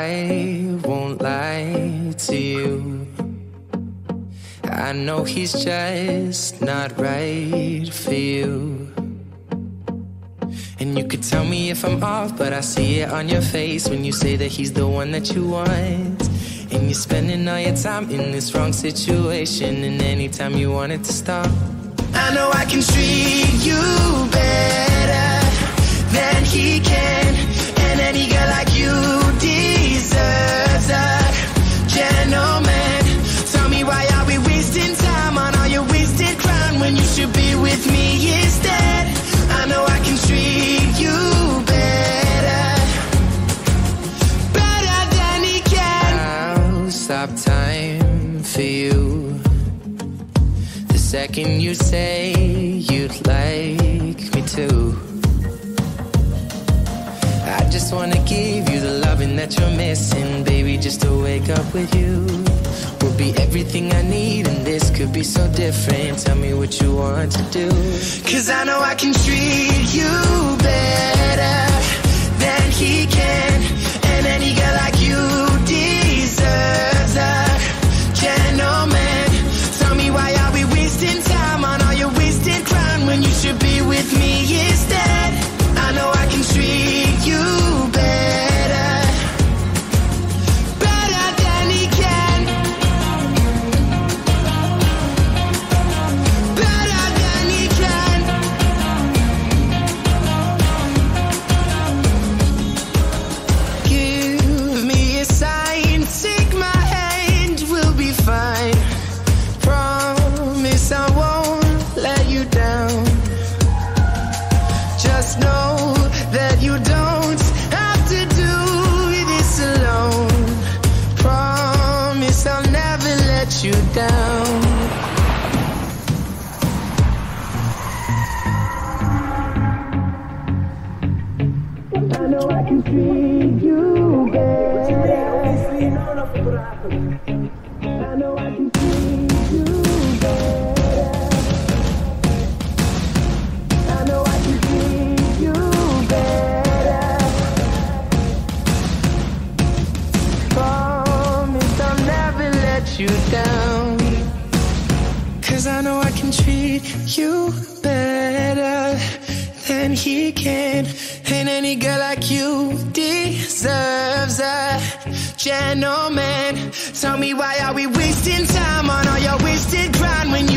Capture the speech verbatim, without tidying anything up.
I won't lie to you. I know he's just not right for you. And you could tell me if I'm off, but I see it on your face when you say that he's the one that you want. And you're spending all your time in this wrong situation, and anytime you want it to stop, I know I can treat you better than he can. And any girl like you deserves a gentleman. Tell me, why are we wasting time on all your wasted crown when you should be with me instead? I know I can treat you better, better than he can. I'll stop time for you the second you say you'd like me to. I just wanna give you the loving that you're missing, baby. Just to wake up with you will be everything I need, and this could be so different. Tell me what you want to do, 'cause I know I can treat you better than he can. And any girl like you deserves a gentleman. Tell me, why are we wasting time on all your wasted crown when you should be with me instead? I know I can treat you better, better than he can, better than he can. Give me a sign, take my hand, we'll be fine. Promise I won't let you down. Just know that you don't have to do this alone. Promise I'll never let you down. I know I can treat you better. I know I can treat you better. I know I can treat you better. Promise I'll never let you down, 'cause I know I can treat you better than he can. And any girl like you deserves a gentleman. Tell me, why are we wasting time on all your wasted grind when